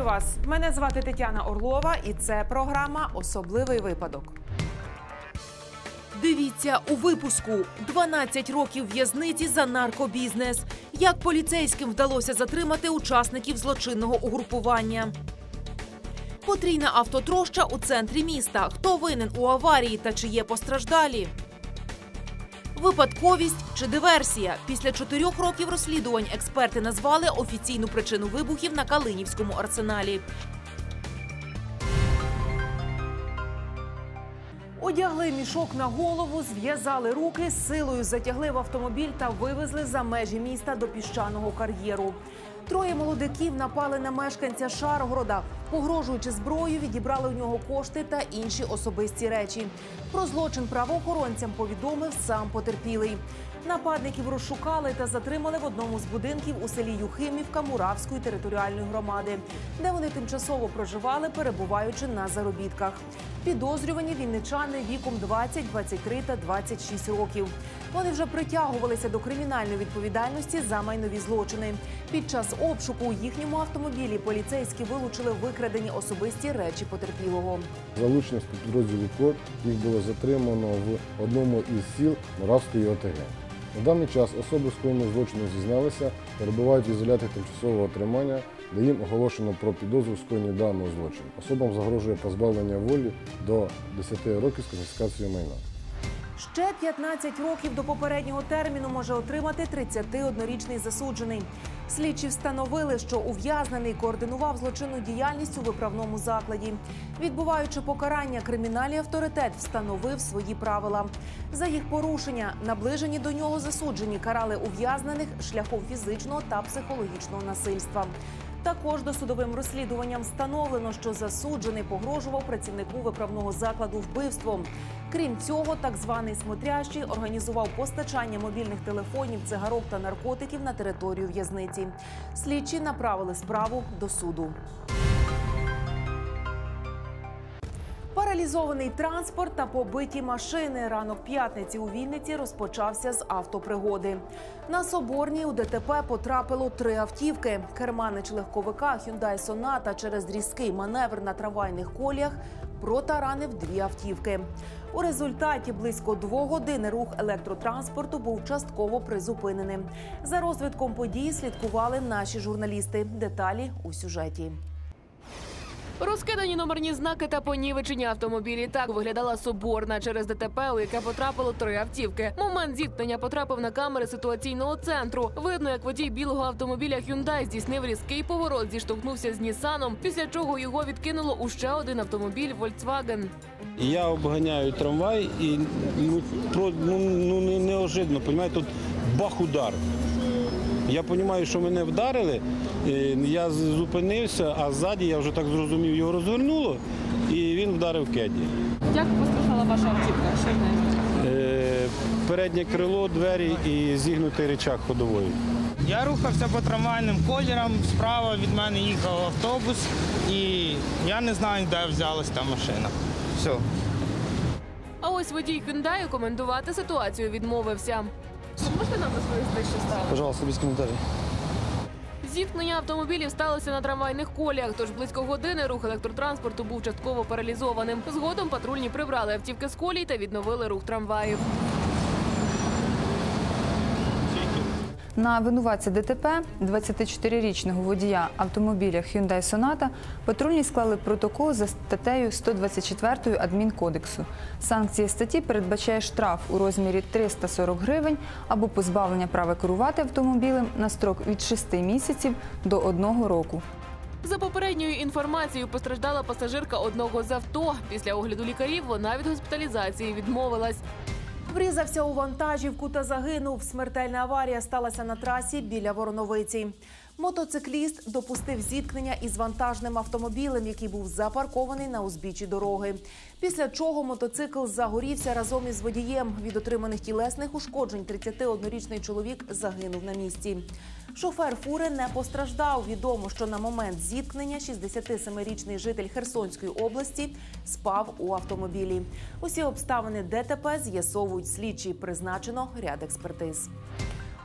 вас! Мене звати Тетяна Орлова і це програма «Особливий випадок». Дивіться у випуску. 12 років в'язниці за наркобізнес. Як поліцейським вдалося затримати учасників злочинного угрупування. Потрійна автотроща у центрі міста. Хто винен у аварії та чи є постраждалі? Випадковість чи диверсія? Після 4 років розслідувань експерти назвали офіційну причину вибухів на Калинівському арсеналі. Одягли мішок на голову, зв'язали руки, силою затягли в автомобіль та вивезли за межі міста до піщаного кар'єру. 3 молодиків напали на мешканця Шаргорода. Погрожуючи зброєю, відібрали у нього кошти та інші особисті речі. Про злочин правоохоронцям повідомив сам потерпілий. Нападників розшукали та затримали в одному з будинків у селі Юхимівка Муравської територіальної громади, де вони тимчасово проживали, перебуваючи на заробітках. Підозрювані вінничани віком 20, 23 та 26 років. Вони вже притягувалися до кримінальної відповідальності за майнові злочини. Під час обшуку у їхньому автомобілі поліцейські вилучили викрадені особисті речі потерпілого. Залучені з підрозділу КОР їх було затримано в одному із сіл Муравської ОТГ. На даний час особи, скоєнного злочину зізналися, перебувають в ізоляторі тимчасового тримання, де їм оголошено про підозру в скоєнні даного злочину. Особам загрожує позбавлення волі до 10 років з конфіскацією майна. Ще 15 років до попереднього терміну може отримати 31-річний засуджений. Слідчі встановили, що ув'язнений координував злочинну діяльність у виправному закладі. Відбуваючи покарання, кримінальний авторитет встановив свої правила. За їх порушення наближені до нього засуджені карали ув'язнених шляхом фізичного та психологічного насильства. Також досудовим розслідуванням встановлено, що засуджений погрожував працівнику виправного закладу вбивством. Крім цього, так званий смотрящий організував постачання мобільних телефонів, цигарок та наркотиків на територію в'язниці. Слідчі направили справу до суду. Паралізований транспорт та побиті машини. Ранок п'ятниці у Вінниці розпочався з автопригоди. На Соборній у ДТП потрапило 3 автівки. Керманич легковика Hyundai Sonata через різкий маневр на трамвайних коліях протаранив 2 автівки. У результаті близько 2 годин рух електротранспорту був частково призупинений. За розвитком подій слідкували наші журналісти. Деталі у сюжеті. Розкидані номерні знаки та понівечені автомобілі. Так виглядала Соборна через ДТП, у яке потрапило 3 автівки. Момент зіткнення потрапив на камери ситуаційного центру. Видно, як водій білого автомобіля Hyundai здійснив різкий поворот, зіштовхнувся з Нісаном, після чого його відкинуло у ще один автомобіль Volkswagen. Я обганяю трамвай і неожиданно, розумієте, тут бах-удар. Я розумію, що мене вдарили, я зупинився, а ззаді, я вже так зрозумів, його розвернуло, і він вдарив кеді. Як постраждала ваша автівка? Що в неї? Переднє крило, двері і зігнутий рычаг ходової. Я рухався по трамвайним коліям, справа від мене їхав автобус, і я не знаю, де взялась та машина. Все. А ось водій Hyundai коментувати ситуацію відмовився. Можете нам розповісти, що сталося? Пожалуйста, без коментарів. Зіткнення автомобілів сталося на трамвайних коліях, тож близько години рух електротранспорту був частково паралізованим. Згодом патрульні прибрали автівки з колій та відновили рух трамваїв. На винуватця ДТП 24-річного водія автомобіля Hyundai Sonata патрульні склали протокол за статтею 124 Адмінкодексу. Санкція статті передбачає штраф у розмірі 340 гривень або позбавлення права керувати автомобілем на строк від 6 місяців до 1 року. За попередньою інформацією, постраждала пасажирка одного з авто. Після огляду лікарів вона від госпіталізації відмовилась. Врізався у вантажівку та загинув. Смертельна аварія сталася на трасі біля Вороновиці. Мотоцикліст допустив зіткнення із вантажним автомобілем, який був запаркований на узбіччі дороги. Після чого мотоцикл загорівся разом із водієм. Від отриманих тілесних ушкоджень 31-річний чоловік загинув на місці. Шофер фури не постраждав. Відомо, що на момент зіткнення 67-річний житель Херсонської області спав у автомобілі. Усі обставини ДТП з'ясовують слідчі. Призначено ряд експертиз.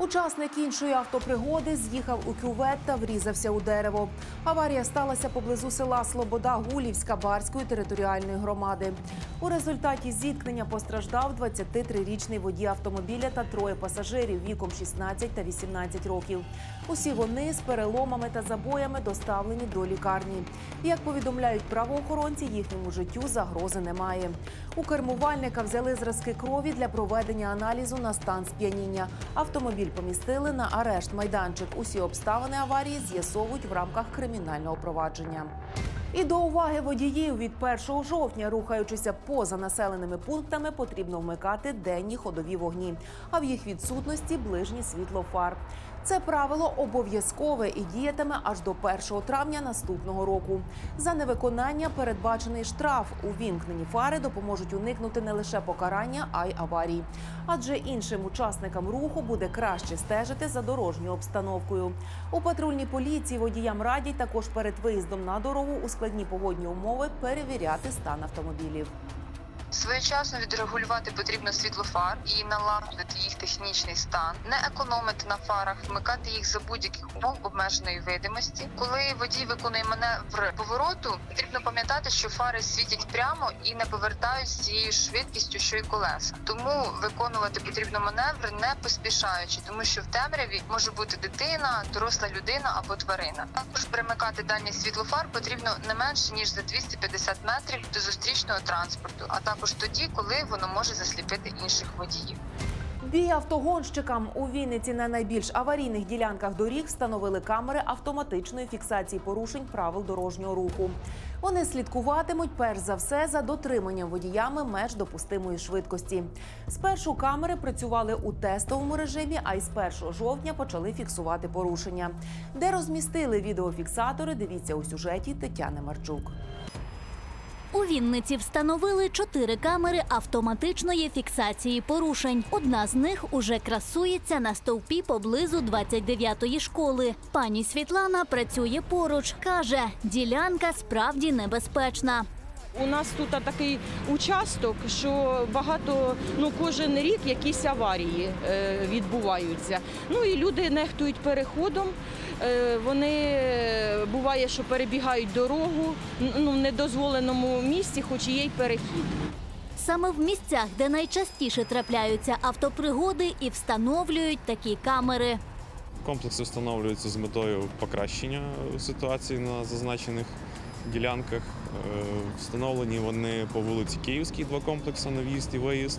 Учасник іншої автопригоди з'їхав у кювет та врізався у дерево. Аварія сталася поблизу села Слобода Гулівська Барської територіальної громади. У результаті зіткнення постраждав 23-річний водій автомобіля та троє пасажирів віком 16 та 18 років. Усі вони з переломами та забоями доставлені до лікарні. Як повідомляють правоохоронці, їхньому життю загрози немає. У кермувальника взяли зразки крові для проведення аналізу на стан сп'яніння. Автомобіль помістили на арешт-майданчик. Усі обставини аварії з'ясовують в рамках кримінального провадження. І до уваги водіїв: від 1 жовтня, рухаючися поза населеними пунктами, потрібно вмикати денні ходові вогні, а в їх відсутності – ближнє світло фар. Це правило обов'язкове і діятиме аж до 1 травня наступного року. За невиконання передбачений штраф. Увімкнені фари допоможуть уникнути не лише покарання, а й аварій. Адже іншим учасникам руху буде краще стежити за дорожньою обстановкою. У патрульній поліції водіям радять також перед виїздом на дорогу у складні погодні умови перевіряти стан автомобілів. Своєчасно відрегулювати потрібно світлофар і налагодити їх технічний стан, не економити на фарах, вмикати їх за будь-яких умов обмеженої видимості. Коли водій виконує маневр повороту, потрібно пам'ятати, що фари світять прямо і не повертають з цією швидкістю, що й колеса. Тому виконувати потрібно маневри не поспішаючи, тому що в темряві може бути дитина, доросла людина або тварина. Також примикати дальній світлофар потрібно не менше, ніж за 250 метрів до зустрічного транспорту, а також тоді, коли воно може засліпити інших водіїв. Бій автогонщикам. У Вінниці на найбільш аварійних ділянках доріг встановили камери автоматичної фіксації порушень правил дорожнього руху. Вони слідкуватимуть перш за все за дотриманням водіями меж допустимої швидкості. Спершу камери працювали у тестовому режимі, а із 1 жовтня почали фіксувати порушення. Де розмістили відеофіксатори, дивіться у сюжеті Тетяни Марчук. У Вінниці встановили 4 камери автоматичної фіксації порушень. Одна з них уже красується на стовпі поблизу 29-ї школи. Пані Світлана працює поруч. Каже, ділянка справді небезпечна. У нас тут такий участок, що багато, кожен рік якісь аварії відбуваються. І люди нехтують переходом, вони, буває, що перебігають дорогу в недозволеному місці, хоч і є й перехід. Саме в місцях, де найчастіше трапляються автопригоди, і встановлюють такі камери. Комплекси встановлюються з метою покращення ситуації на зазначених ділянках. Встановлені вони по вулиці Київській, 2 комплекси на в'їзд і виїзд.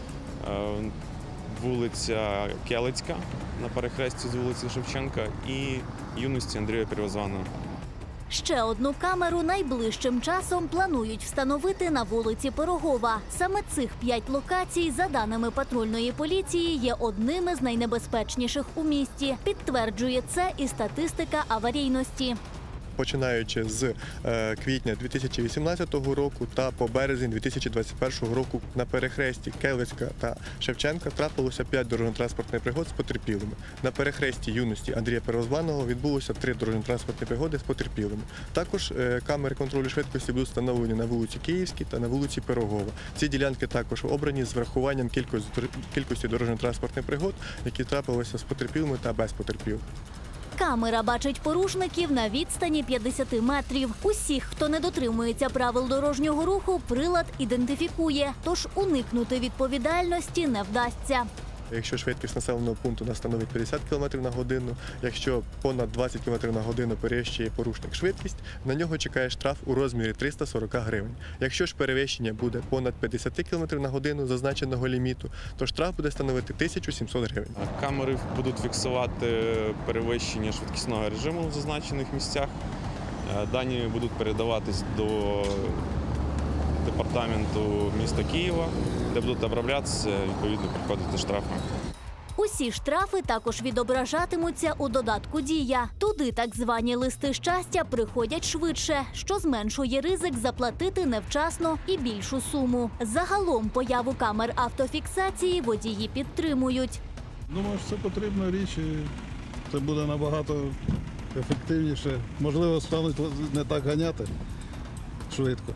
Вулиця Келицька на перехресті з вулиці Шевченка і юності Андрія Первозваного. Ще одну камеру найближчим часом планують встановити на вулиці Пирогова. Саме цих 5 локацій, за даними патрульної поліції, є одними з найнебезпечніших у місті. Підтверджує це і статистика аварійності. Починаючи з квітня 2018 року та по березень 2021 року на перехресті Келицька та Шевченка трапилося 5 дорожньо-транспортних пригод з потерпілими. На перехресті юності Андрія Первозваного відбулося 3 дорожньо-транспортні пригоди з потерпілими. Також камери контролю швидкості будуть встановлені на вулиці Київській та на вулиці Пирогова. Ці ділянки також обрані з врахуванням кількості дорожньо-транспортних пригод, які трапилися з потерпілими та без потерпілих. Камера бачить порушників на відстані 50 метрів. Усіх, хто не дотримується правил дорожнього руху, прилад ідентифікує, тож уникнути відповідальності не вдасться. Якщо швидкість населеного пункту становить 50 км на годину, якщо понад 20 км на годину перевищує порушник швидкість, на нього чекає штраф у розмірі 340 гривень. Якщо ж перевищення буде понад 50 км на годину зазначеного ліміту, то штраф буде становити 1700 гривень. Камери будуть фіксувати перевищення швидкісного режиму в зазначених місцях. Дані будуть передаватись до департаменту міста Києва, де будуть оброблятися, відповідно, приходити штрафи. Усі штрафи також відображатимуться у додатку «Дія». Туди так звані листи щастя приходять швидше, що зменшує ризик заплатити невчасно і більшу суму. Загалом появу камер автофіксації водії підтримують. Думаю, що це потрібна річ і це буде набагато ефективніше. Можливо, стануть не так ганяти швидко.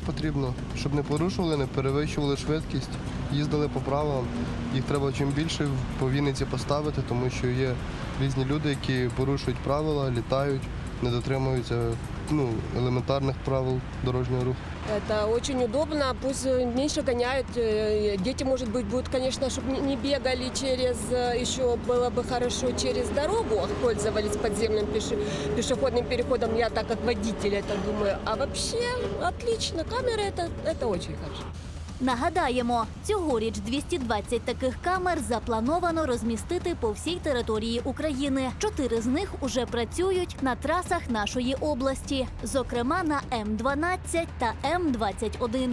потрібно, щоб не порушували, не перевищували швидкість, їздили по правилам. Їх треба чим більше по Вінниці поставити, тому що є різні люди, які порушують правила, літають, не дотримуються элементарных правил дорожного руха. Это очень удобно, пусть меньше гоняют. Дети, может быть, будут, конечно, чтобы не бегали через, еще было бы хорошо, через дорогу, а пользовались подземным пешеходным переходом, я так как водитель это думаю. А вообще отлично, камеры это очень хорошо. Нагадаємо, цьогоріч 220 таких камер заплановано розмістити по всій території України. 4 з них уже працюють на трасах нашої області, зокрема на М12 та М21.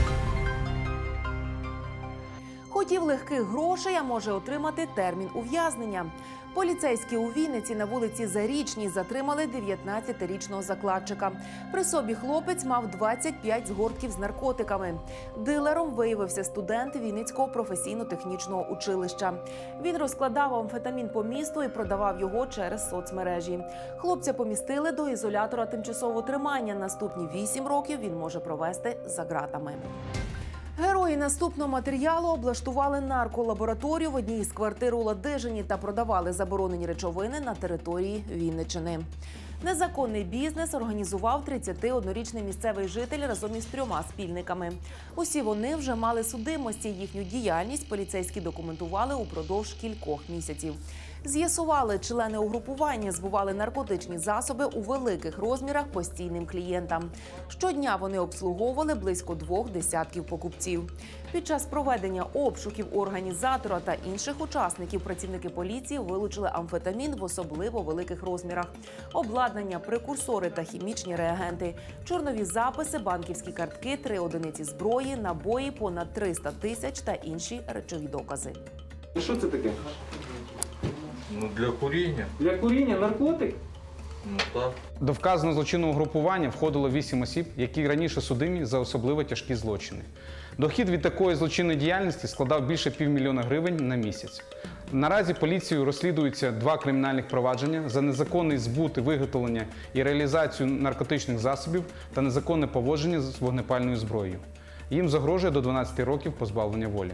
Хотів легких грошей, а може отримати термін ув'язнення. Поліцейські у Вінниці на вулиці Зарічній затримали 19-річного закладчика. При собі хлопець мав 25 згортків з наркотиками. Дилером виявився студент Вінницького професійно-технічного училища. Він розкладав амфетамін по місту і продавав його через соцмережі. Хлопця помістили до ізолятора тимчасового тримання. Наступні 8 років він може провести за ґратами. Герої наступного матеріалу облаштували нарколабораторію в одній із квартир у Ладижині та продавали заборонені речовини на території Вінниччини. Незаконний бізнес організував 31-річний місцевий житель разом із 3 спільниками. Усі вони вже мали судимості. Їхню діяльність поліцейські документували упродовж кількох місяців. З'ясували, члени угрупування збували наркотичні засоби у великих розмірах постійним клієнтам. Щодня вони обслуговували близько 2 десятків покупців. Під час проведення обшуків у організатора та інших учасників працівники поліції вилучили амфетамін в особливо великих розмірах, обладнання, прекурсори та хімічні реагенти, чорнові записи, банківські картки, 3 одиниці зброї, набої, понад 300 тисяч та інші речові докази. Що це таке? Для куріння. Для куріння? Наркотик? Так. До вказаного злочинного групування входило 8 осіб, які раніше судимі за особливо тяжкі злочини. Дохід від такої злочинної діяльності складав більше $500 000 гривень на місяць. Наразі поліцією розслідуються 2 кримінальних провадження за незаконний збут, виготовлення і реалізацію наркотичних засобів та незаконне поводження з вогнепальною зброєю. Їм загрожує до 12 років позбавлення волі.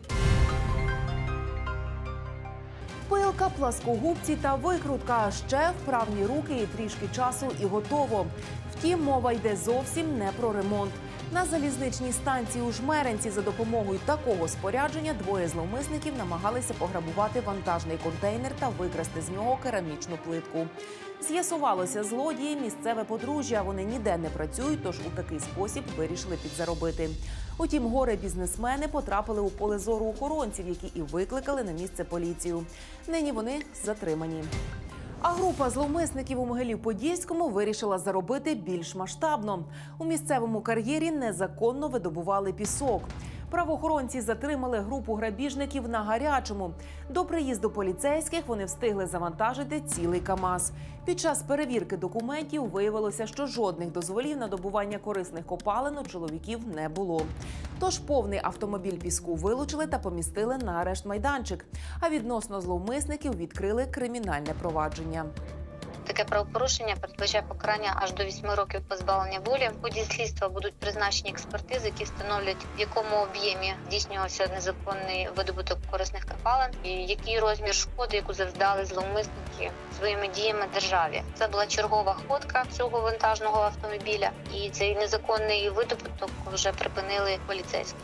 Пилка, пласкогубці та викрутка. Ще вправні руки і трішки часу і готово. Втім, мова йде зовсім не про ремонт. На залізничній станції у Жмеринці за допомогою такого спорядження 2 зловмисників намагалися пограбувати вантажний контейнер та викрасти з нього керамічну плитку. З'ясувалося, злодії – місцеве подружжя. Вони ніде не працюють, тож у такий спосіб вирішили підзаробити. Утім, горе-бізнесмени потрапили у поле зору охоронців, які і викликали на місце поліцію. Нині вони затримані. А група зловмисників у Могилів-Подільському вирішила заробити більш масштабно. У місцевому кар'єрі незаконно видобували пісок. Правоохоронці затримали групу грабіжників на гарячому. До приїзду поліцейських вони встигли завантажити цілий КАМАЗ. Під час перевірки документів виявилося, що жодних дозволів на добування корисних копалин у чоловіків не було. Тож повний автомобіль піску вилучили та помістили на арешт-майданчик. А відносно зловмисників відкрили кримінальне провадження. Таке правопорушення передбачає покарання аж до 8 років позбавлення волі. В ході слідства будуть призначені експертизи, які встановлять, в якому об'ємі здійснювався незаконний видобуток корисних копалин, і який розмір шкоди, яку завдали зловмисники своїми діями державі. Це була чергова ходка цього вантажного автомобіля, і цей незаконний видобуток вже припинили поліцейські.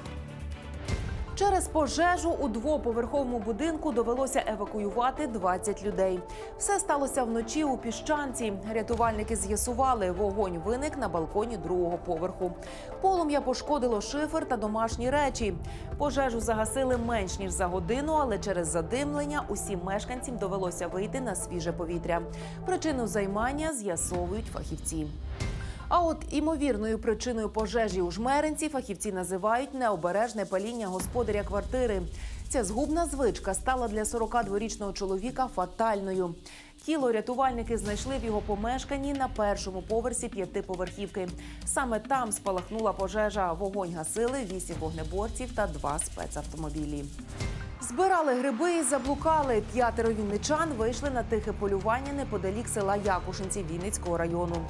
Через пожежу у 2-поверховому будинку довелося евакуювати 20 людей. Все сталося вночі у Піщанці. Рятувальники з'ясували, вогонь виник на балконі 2-го поверху. Полум'я пошкодило шифер та домашні речі. Пожежу загасили менш ніж за годину, але через задимлення усім мешканцям довелося вийти на свіже повітря. Причину займання з'ясовують фахівці. А от імовірною причиною пожежі у Жмеринці фахівці називають необережне паління господаря квартири. Ця згубна звичка стала для 42-річного чоловіка фатальною. Тіло рятувальники знайшли в його помешканні на 1-му поверсі 5-поверхівки. Саме там спалахнула пожежа. Вогонь гасили 8 вогнеборців та 2 спецавтомобілі. Збирали гриби і заблукали. 5 вінничан вийшли на тихе полювання неподалік села Якушинці Вінницького району.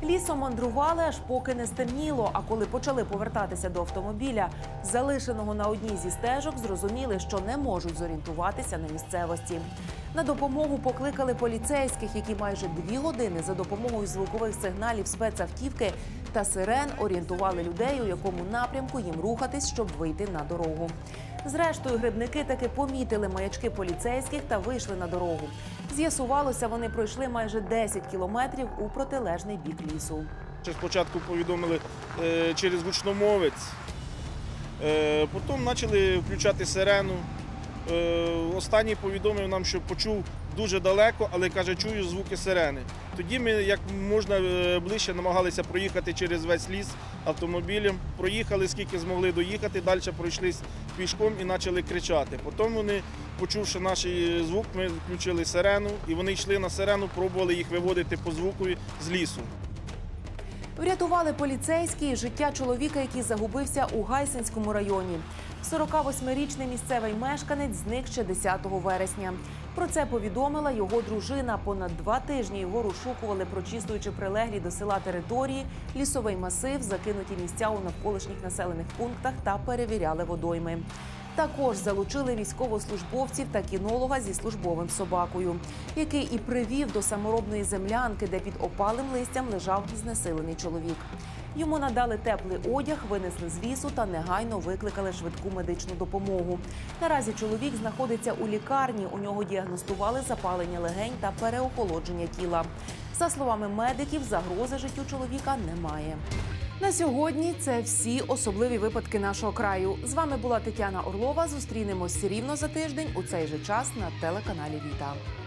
Лісом мандрували, аж поки не стемніло, а коли почали повертатися до автомобіля, залишеного на одній зі стежок, зрозуміли, що не можуть зорієнтуватися на місцевості. На допомогу покликали поліцейських, які майже 2 години за допомогою звукових сигналів спецавтівки та сирен орієнтували людей, у якому напрямку їм рухатись, щоб вийти на дорогу. Зрештою, грибники таки помітили маячки поліцейських та вийшли на дорогу. З'ясувалося, вони пройшли майже 10 кілометрів у протилежний бік лісу. Спочатку повідомили через гучномовець, потім почали включати сирену. Останній повідомив нам, що почув дуже далеко, але, каже, чую звуки сирени. Тоді ми як можна ближче намагалися проїхати через весь ліс автомобілем. Проїхали, скільки змогли доїхати, далі пройшлись пішком і почали кричати. Потім вони, почувши наш звук, ми включили сирену, і вони йшли на сирену, пробували їх виводити по звуку з лісу. Врятували поліцейські життя чоловіка, який загубився у Гайсинському районі. 48-річний місцевий мешканець зник ще 10 вересня. Про це повідомила його дружина. Понад 2 тижні його розшукували, прочистуючи прилеглі до села території, лісовий масив, закинуті місця у навколишніх населених пунктах та перевіряли водойми. Також залучили військовослужбовців та кінолога зі службовим собакою, який і привів до саморобної землянки, де під опалим листям лежав знесилений чоловік. Йому надали теплий одяг, винесли з лісу та негайно викликали швидку медичну допомогу. Наразі чоловік знаходиться у лікарні. У нього діагностували запалення легень та переохолодження тіла. За словами медиків, загрози життю чоловіка немає. На сьогодні це всі особливі випадки нашого краю. З вами була Тетяна Орлова. Зустрінемось рівно за тиждень у цей же час на телеканалі Віта.